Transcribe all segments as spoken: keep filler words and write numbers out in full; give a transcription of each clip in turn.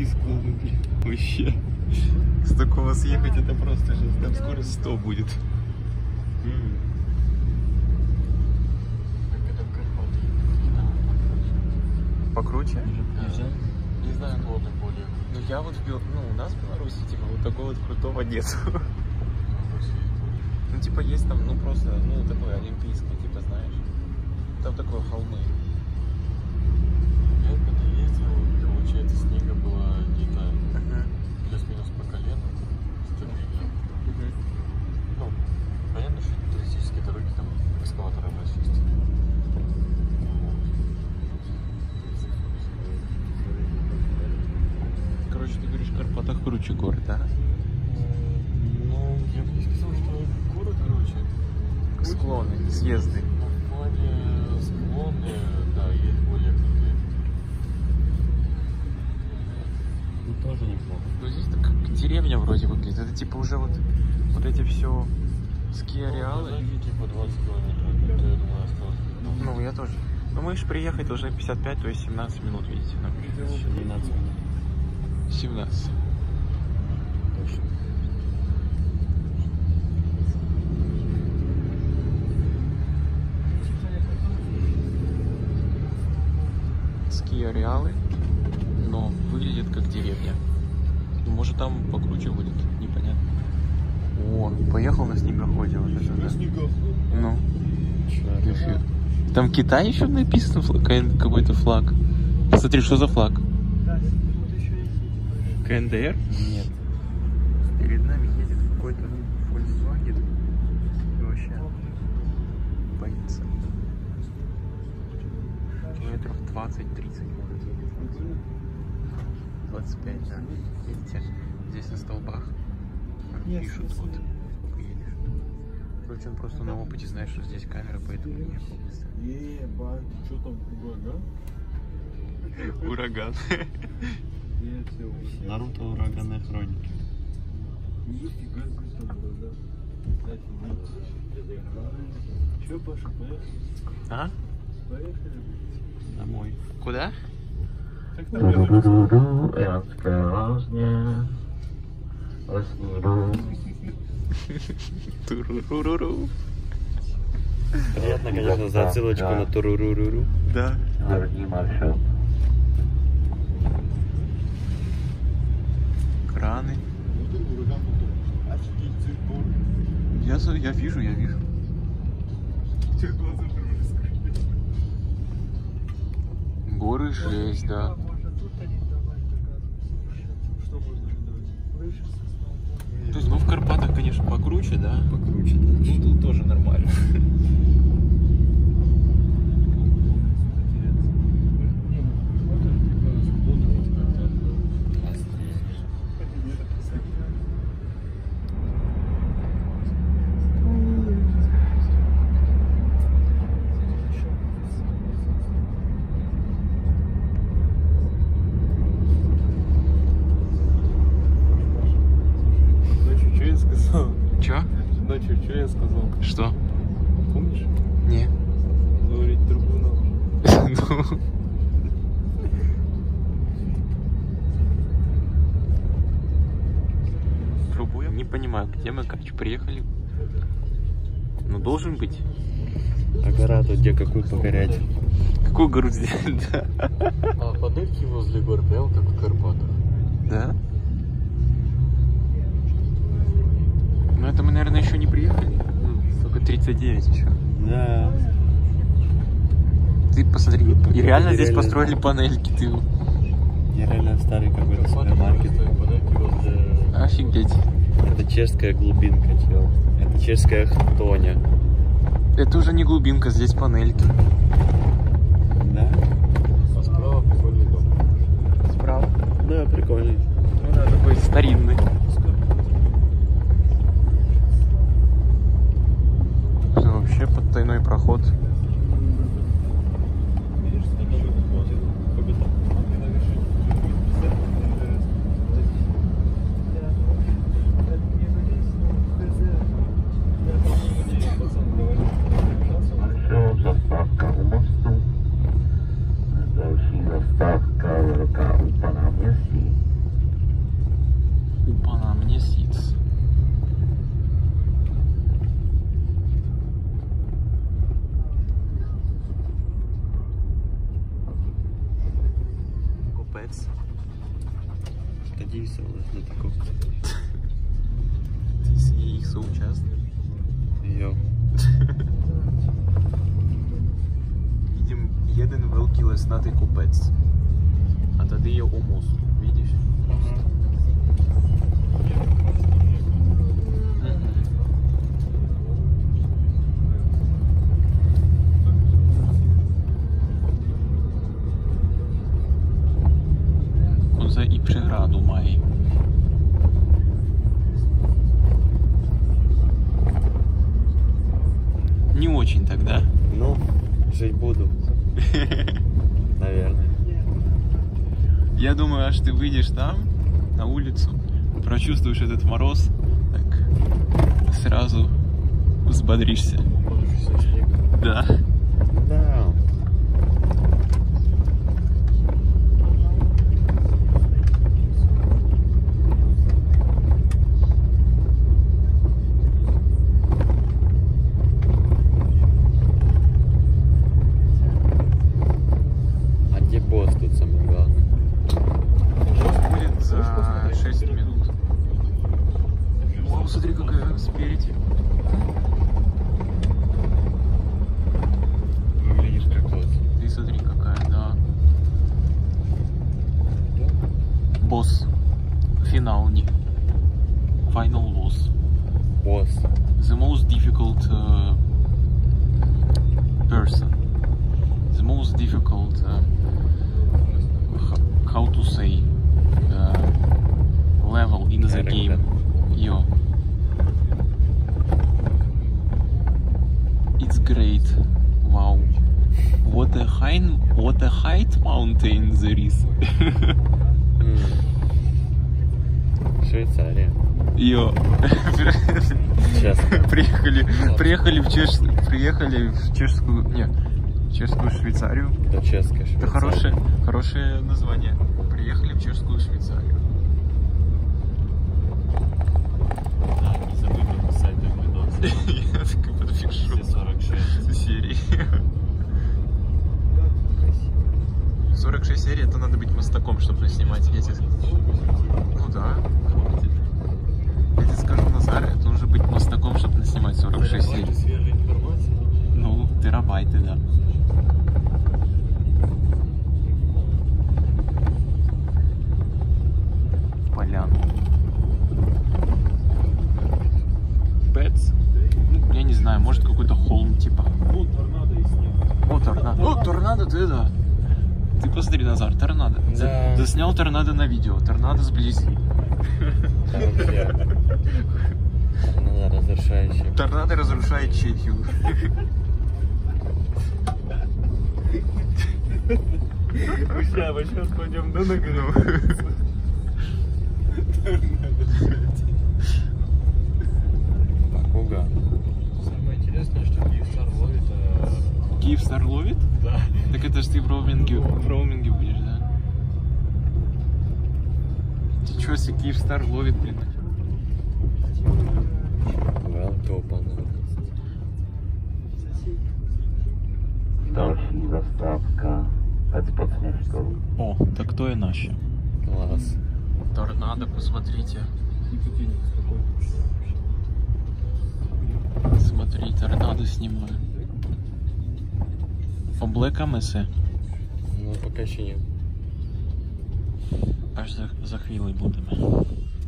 такие склоны, вообще. С такого съехать это просто жесть. Там скорость сто будет. Покруче? Нельзя? Не знаю, годы более. Ну я вот в Бел... ну у нас в Беларуси типа вот такого вот крутого нет. Ну типа есть там, ну просто, ну такое олимпийское, типа знаешь. Там такое холмы. Я когда ездил, получается, снега было где-то плюс-минус по колено. Ну, понятно, что туристические дороги там экскаватором расчистят. Короче, ты говоришь, в Карпатах круче город, да? Ну, я бы не сказал, что город круче. Склоны, съезды. Ну, в плане склоны, да, есть более крутые. Ну, тоже неплохо. Ну здесь так как деревня вроде выглядит. Это типа уже вот, вот эти все ски-ареалы. Ну, типа двадцать километров, это, я думаю, осталось. Ну, я тоже. Ну мы же приехать должны пятьдесят пять, то есть семнадцать минут, видите, нам. двенадцать минут. семнадцать. Точно. Ски-ареалы, но выглядит как деревня. Ну, может там покруче будет, непонятно. О, поехал на снегоходе вот это, да? Ну, эфир. Там Китай еще написано, какой-то флаг. Смотри, что за флаг? КНДР? Нет. Перед нами едет какой-то Volkswagen. И вообще боится. Километров двадцать-тридцать может едет. двадцать пять, да. Видите? Здесь на столбах пишут, вот сколько едешь. Короче, он просто на опыте знает, что здесь камера, поэтому не ехал быстро. Ебать, что там, ураган? Ураган. Наруто ураганные хроники. Че, Паша, поехали? А? Поехали. Домой. Куда? Туруруру, и осторожнее, во снегу. Туруруру. Приятно, конечно, за отсылочку на туруруру. Да. Верни маршрут. Краны. Я, за- я вижу, я вижу. Горы жесть, да. То есть, ну в Карпатах, конечно, покруче, да? Покруче, да. Ну тут тоже нормально. Ночью что я сказал? Чё? Ночью что я сказал? Что? Помнишь? Не. Говорить трубу надо. Ну. Трубу я не понимаю, где мы, короче, приехали. Ну, должен быть. А гора тут где какую покорять? Какую гору здесь? Да. А подельки возле гор прям как в Карпатах. Да? Ну, это мы, наверное, еще не приехали. Ну, только тридцать девять еще. Да. Ты посмотри, и реально здесь Реально. построили панельки, ты. Я реально старый какой-то супермаркет. Офигеть. Это чешская глубинка, чел. Это чешская хтоня. Это уже не глубинка, здесь панельки. Да? А справа прикольный дом. Справа? Да, прикольный. Ну да, такой старинный. Это вообще подтайной проход. Все, заставка у моста. капец. Тоді все, на таку. Ти їх соучасник. Йо. Їдем, jeden великий леснатий купець. А тоді є у мосту, видиш? Оце і преграду має. Не очень тогда. Ну, жить буду. Наверное. Я думаю, аж ты выйдешь там, на улицу, прочувствуешь этот мороз, так сразу взбодришься. Да. Да. А где босс тут самое главное? Будет за шесть минут. Вау, смотри, какая спереди. Выглядишь как босс. Ты смотри, какая, да. Босс. Финал не. Final boss. Босс. The most difficult uh, person. The most difficult, uh, h- how to say, uh, level in the Character. game. Yo. It's great. Wow. What a high, what a height mountain there is. М. Швейцария. Йо. Честно. Приехали, приехали в Чеш, приехали в чешскую, не, в чешскую Швейцарию. Да, чешская Швейцария. Это хорошее, хорошее название. Приехали в чешскую Швейцарию. Да, не забудь написать на видос. Я так и подпишу. Все сорок шесть. Серий. сорок шесть серий, это надо быть мастаком, чтобы снимать. Я тебе... Ну да. Я тебе скажу, Назар, это нужно быть мастаком, чтобы снимать сорок шесть серий. Свежая информация. Ну, терабайты, да. Поляну. Пэтс? Ну, я не знаю, может какой-то холм типа. Ну, торнадо и снег. О, торнадо. О, торнадо, ты да. Ты посмотри, Назар, торнадо. Да. За- Заснял торнадо на видео. Торнадо сблизи. Там вообще. Торнадо разрушающее. Торнадо разрушает Чехию. Сейчас, мы сейчас пойдем на ногу. Пакуга. Самое интересное, что Киевстар ловит. э, Киевстар ловит? Да. Так это ж ты в роуминге, в роуминге будешь, да? Ты чё, если Киевстар ловит, блин? Welcome. Další zastávka Pecpocněžkou. О, так то и наши. Класс. Торнадо, посмотрите. Смотри, торнадо снимаю. Облекамося. Ну, пока еще нет. Аж за, за хвилой будемо.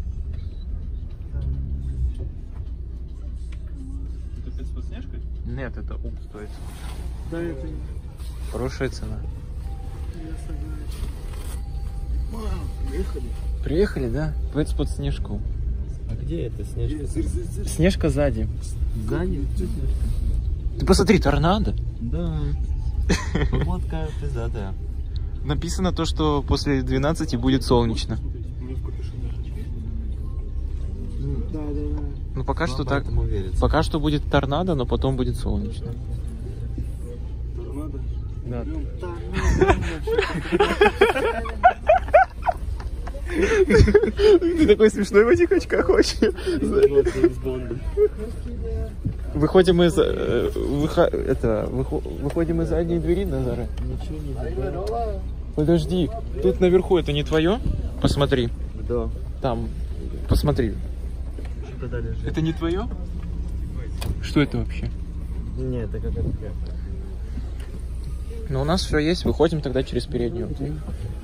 Это опять с подснежкой? Нет, это ум стоит. Да, это не. Хорошая цена. Я согласен. Мам, приехали. Приехали, да? Пэц под снежку. А где это снежка? Снежка сзади. Сзади? Ты посмотри, торнадо. Да. Погодка пиздатая. Написано то, что после двенадцати будет солнечно. Мне в капюшоне. Да, да, да. Ну пока что так. Верится. Пока что будет торнадо, но потом будет солнечно. Торнадо. Да. Ты такой смешной в этих очках очень. Выходим из э, выхо- это выхо- выходим из задней двери, Назара. Ничего не забыл. Подожди, тут наверху это не твое? Посмотри. Да. Там, посмотри. Что-то лежит. Это не твое? Что это вообще? Нет, это какая-то. Ну, у нас все есть, выходим тогда через переднюю.